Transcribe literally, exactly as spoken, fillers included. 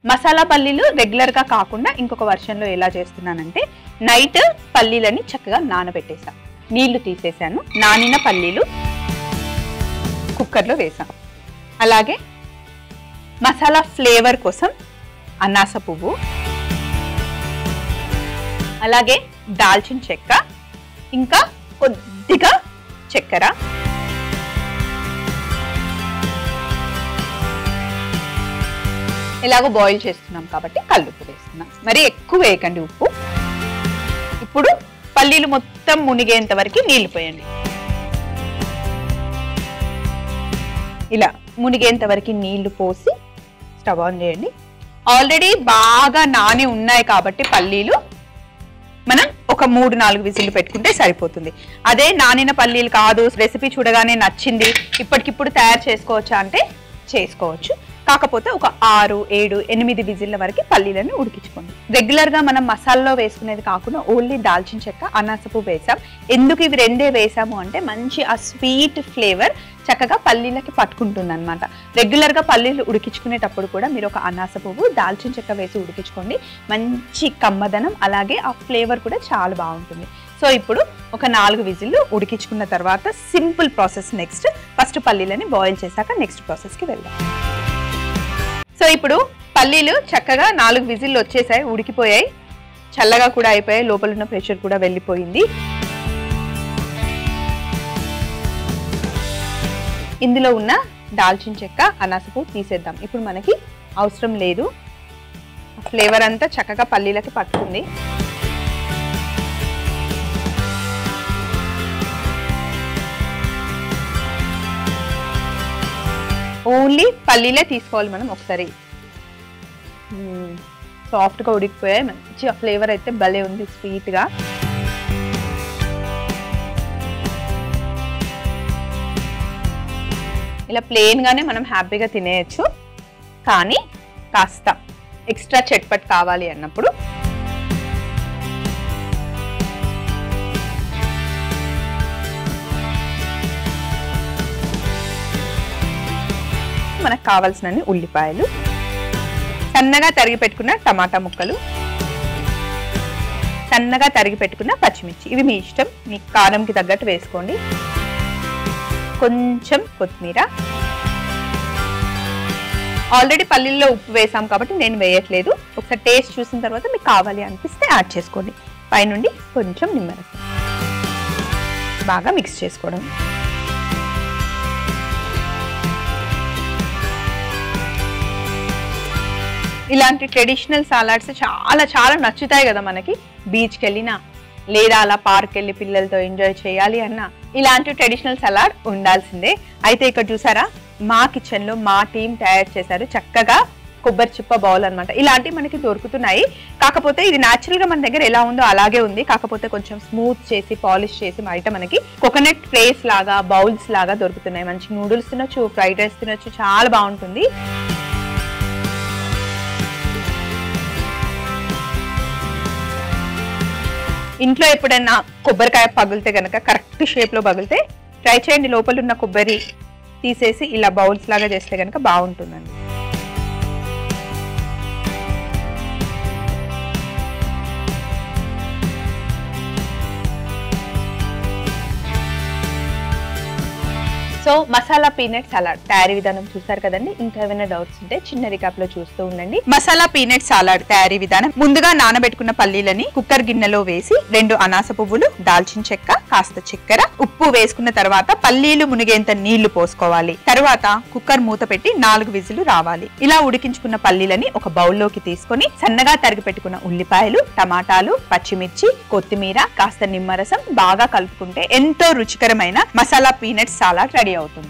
మసాలా పల్లీలు రెగ్యులర్ గా కాకుండా ఇంకొక వర్షన్లో ఎలా చేస్తున్నానంటే నైట్ పల్లీలని చక్కగా నానబెట్టేసా, నీళ్లు తీసేసాను, నానిన పల్లీలు కుక్కర్లో వేసాను. అలాగే మసాలా ఫ్లేవర్ కోసం అనాస పువ్వు, అలాగే దాల్చిన చెక్క, ఇంకా కొద్దిగా చక్కెర, ఎలాగో బాయిల్ చేస్తున్నాం కాబట్టి కల్లుప్పు వేస్తున్నాం. మరి ఎక్కువ వేయకండి ఉప్పు. ఇప్పుడు పల్లీలు మొత్తం మునిగేంత వరకు నీళ్లు పోయండి. ఇలా మునిగేంత వరకు నీళ్లు పోసి స్టవ్ ఆన్ చేయండి. ఆల్రెడీ బాగా నాని ఉన్నాయి కాబట్టి పల్లీలు మనం ఒక మూడు నాలుగు విజిల్లు పెట్టుకుంటే సరిపోతుంది. అదే నానిన పల్లీలు కాదు, రెసిపీ చూడగానే నచ్చింది, ఇప్పటికిప్పుడు తయారు చేసుకోవచ్చా అంటే చేసుకోవచ్చు. కాకపోతే ఒక ఆరు ఏడు ఎనిమిది విజిల్ల వరకు పల్లీలను ఉడికించుకోండి. రెగ్యులర్ గా మనం మసాలాలో వేసుకునేది కాకుండా ఓన్లీ దాల్చిన చెక్క, అనాసపు వేసాం. ఎందుకు ఇవి రెండే వేసాము అంటే మంచి ఆ స్వీట్ ఫ్లేవర్ చక్కగా పల్లీలకి పట్టుకుంటుంది అనమాట. రెగ్యులర్ గా పల్లీలు ఉడికించుకునేటప్పుడు కూడా మీరు ఒక అనాస పువ్వు, దాల్చిన చెక్క వేసి ఉడికించుకోండి. మంచి కమ్మదనం, అలాగే ఆ ఫ్లేవర్ కూడా చాలా బాగుంటుంది. సో ఇప్పుడు ఒక నాలుగు విజిల్లు ఉడికించుకున్న తర్వాత సింపుల్ ప్రాసెస్. నెక్స్ట్ ఫస్ట్ పల్లీలని బాయిల్ చేశాక నెక్స్ట్ ప్రాసెస్కి వెళ్దాం. సో ఇప్పుడు పల్లీలు చక్కగా నాలుగు విజిల్లు వచ్చేసాయి, ఉడికిపోయాయి, చల్లగా కూడా అయిపోయాయి, లోపల ఉన్న ప్రెషర్ కూడా వెళ్ళిపోయింది. ఇందులో ఉన్న దాల్చిన చెక్క, అనాసపు తీసేద్దాం. ఇప్పుడు మనకి అవసరం లేదు, ఫ్లేవర్ అంతా చక్కగా పల్లీలకి పట్టుకుంది. ఓన్లీ పల్లీలే తీసుకోవాలి మనం. ఒకసారి సాఫ్ట్గా ఉడికిపోయాయి, మంచి ఫ్లేవర్ అయితే భలే ఉంది, స్వీట్గా. ఇలా ప్లెయిన్గానే మనం హ్యాపీగా తినేయచ్చు. కానీ కాస్త ఎక్స్ట్రా చట్పట్ కావాలి అన్నప్పుడు మనకు కావాల్సినన్ని ఉల్లిపాయలు, సన్నగా తరిగి పెట్టుకున్న టమాటా ముక్కలు, సన్నగా తరిగి పెట్టుకున్న పచ్చిమిర్చి, ఇవి మీ ఇష్టం, మీ కారంకి తగ్గట్టు వేసుకోండి. కొంచెం కొత్తిమీర. ఆల్రెడీ పల్లీల్లో ఉప్పు వేసాం కాబట్టి నేను వేయట్లేదు. ఒకసారి టేస్ట్ చూసిన తర్వాత మీకు కావాలి అనిపిస్తే యాడ్ చేసుకోండి. పైనుండి కొంచెం నిమ్మరసం, బాగా మిక్స్ చేసుకోవడం. ఇలాంటి ట్రెడిషనల్ సలాడ్స్ చాలా చాలా నచ్చుతాయి కదా మనకి. బీచ్కి వెళ్ళినా లేదా అలా పార్క్ వెళ్ళి పిల్లలతో ఎంజాయ్ చేయాలి అన్నా ఇలాంటి ట్రెడిషనల్ సలాడ్ ఉండాల్సిందే. అయితే ఇక్కడ చూసారా, మా కిచెన్లో మా టీం తయారు చేశారు చక్కగా కొబ్బరి చిప్ప బౌల్ అనమాట. ఇలాంటివి మనకి దొరుకుతున్నాయి. కాకపోతే ఇది న్యాచురల్గా మన దగ్గర ఎలా ఉందో అలాగే ఉంది. కాకపోతే కొంచెం స్మూత్ చేసి పాలిష్ చేసి బయట మనకి కోకోనట్ ట్రేస్ లాగా, బౌల్స్ లాగా దొరుకుతున్నాయి. మంచి నూడిల్స్ తినొచ్చు, ఫ్రైడ్ రైస్ తినొచ్చు, చాలా బాగుంటుంది. ఇంట్లో ఎప్పుడైనా కొబ్బరికాయ పగిలితే కనుక కరెక్ట్ షేప్లో పగిలితే ట్రై చేయండి. లోపల ఉన్న కొబ్బరి తీసేసి ఇలా బౌల్స్ లాగా చేస్తే కనుక బాగుంటుందండి. సో మసాలా పీనట్ సలాడ్ తయారీ విధానం చూసారు కదండి. ఇంకా ఏమైనా డౌట్స్ ఉంటే చిన్న రికాప్ లో చూస్తూ ఉండండి. మసాలా పీనట్ సలాడ్ తయారీ విధానం: ముందుగా నానబెట్టుకున్న పల్లీలని కుక్కర్ గిన్నెలో వేసి రెండు అనాస పువ్వులు, దాల్చిన చెక్క, కాస్త చక్కెర, ఉప్పు వేసుకున్న తర్వాత పల్లీలు మునిగేంత నీళ్లు పోసుకోవాలి. తర్వాత కుక్కర్ మూత పెట్టి నాలుగు విజిలు రావాలి. ఇలా ఉడికించుకున్న పల్లీలని ఒక బౌల్లోకి తీసుకొని సన్నగా తరిగి పెట్టుకున్న ఉల్లిపాయలు, టమాటాలు, పచ్చిమిర్చి, కొత్తిమీర, కాస్త నిమ్మరసం బాగా కలుపుకుంటే ఎంతో రుచికరమైన మసాలా పీనట్ సలాడ్ రెడీ అవుతుంది.